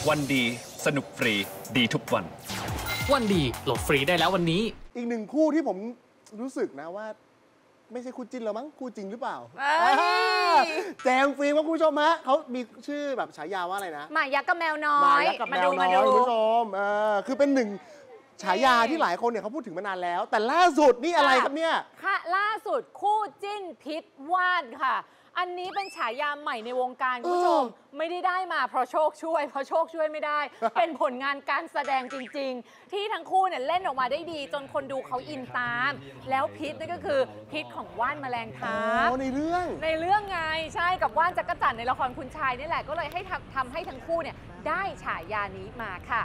วันดีสนุกฟรีดีทุกวันวันดีโหลดฟรีได้แล้ววันนี้อีกหนึ่งคู่ที่ผมรู้สึกนะว่าไม่ใช่คู่จิ้นแล้วมั้งคู่จริงหรือเปล่าแจมฟิล์มครับคุณผู้ชมฮะเขามีชื่อแบบฉายาว่าอะไรนะหมายักษ์กับแมวน้อยหมายักษ์กับแมวน้อยคุณผู้ชมคือเป็นหนึ่งฉายาที่หลายคนเนี่ยเขาพูดถึงมานานแล้ว แต่ล่าสุดนี่อะไรครับเนี่ยค่ะล่าสุดคู่จิ้นพิษว่านค่ะอันนี้เป็นฉายาใหม่ในวงการคุณผู้ชมไม่ได้มาเพราะโชคช่วยเพราะโชคช่วยไม่ได้ เป็นผลงานการแสดงจริงๆที่ทั้งคู่เนี่ยเล่นออกมาได้ดีจนคนดูเขาอินตามแล้วพิษนั่นก็คือพิษของว่านแมลงทับในเรื่องไงใช่กับว่านจักรจั่นในละครคุณชายนี่แหละก็เลยให้ทำให้ทั้งคู่เนี่ยได้ฉายานี้มาค่ะ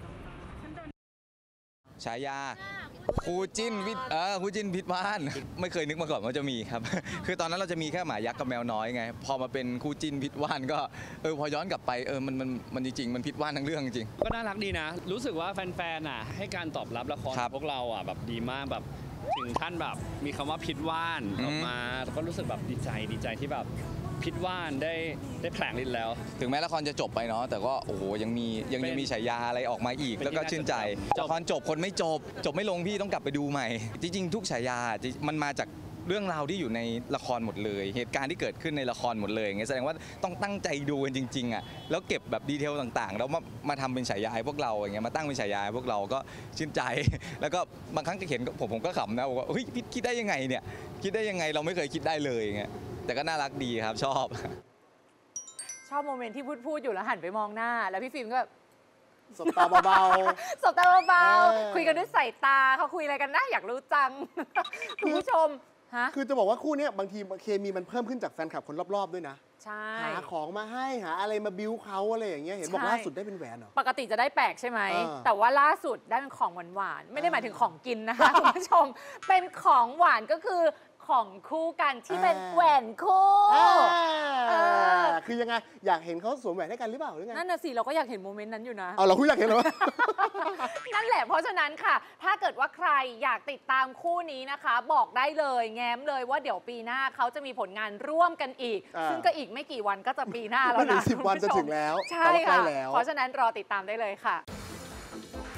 ฉายาคู่จิ้นพิษว่านไม่เคยนึกมาก่อนว่าจะมีครับ คือตอนนั้นเราจะมีแค่หมายักษ์กับแมวน้อยไงพอมาเป็นคู่จิ้นพิษว่านก็พอย้อนกลับไปมันจริงๆมันพิษว่านทั้งเรื่องจริงก็น่ารักดีนะรู้สึกว่าแฟนๆให้การตอบรับละครพวกเราแบบดีมากแบบถึงขั้นแบบมีคำว่าพิษว่านออกมาก็รู้สึกแบบดีใจที่แบบพิษว่านได้แผลงฤทธิ์แล้วถึงแม้ละครจะจบไปเนาะแต่ก็โอ้โหยังมีฉายาอะไรออกมาอีกแล้วก็ชื่นใจละครจบคนไม่จบไม่ลงพี่ต้องกลับไปดูใหม่จริงๆทุกฉายามันมาจากเรื่องราวที่อยู่ในละครหมดเลยเหตุการณ์ที่เกิดขึ้นในละครหมดเลยไงแสดงว่าต้องตั้งใจดูกันจริงๆอ่ะแล้วเก็บแบบดีเทลต่างๆแล้วมาทำเป็นฉายาให้พวกเราอย่างเงี้ยมาตั้งเป็นฉายาให้พวกเราก็ชื่นใจแล้วก็บางครั้งก็เห็นผมก็ขำนะบอกว่าเฮ้ยคิดได้ยังไงเนี่ยคิดได้ยังไงเราไม่เคยคิดได้เลยไงแต่ก็น่ารักดีครับชอบโมเมนต์ที่พูดอยู่แล้วหันไปมองหน้าแล้วพี่ฟิล์มก็แบบสบตาเบาๆสบตาเบาๆคุยกันด้วยสายตาเขาคุยอะไรกันนะอยากรู้จังคุณผู้ชมคือจะบอกว่าคู่นี้บางทีเคมีมันเพิ่มขึ้นจากแฟนคลับคนรอบๆด้วยนะใช่หาของมาให้หาอะไรมาบิ้วเขาอะไรอย่างเงี้ยเห็นบอกล่าสุดได้เป็นแหวนเหรอปกติจะได้แปลกใช่ไหมแต่ว่าล่าสุดได้เป็นของหวานๆไม่ได้หมายถึงของกินนะคะคุณผู้ชมเป็นของหวานก็คือของคู่กันที่เป็นแหวนคู่คือยังไงอยากเห็นเขาสวมแหวนให้กันหรือเปล่าหรือไงนั่นน่ะสิเราก็อยากเห็นโมเมนต์นั้นอยู่นะเราคุณอยากเห็นเหรอนั่นแหละเพราะฉะนั้นค่ะถ้าเกิดว่าใครอยากติดตามคู่นี้นะคะบอกได้เลยแง้มเลยว่าเดี๋ยวปีหน้าเขาจะมีผลงานร่วมกันอีกซึ่งก็อีกไม่กี่วันก็จะปีหน้าแล้วนะ 10 วันจะถึงแล้วใช่ค่ะเพราะฉะนั้นรอติดตามได้เลยค่ะ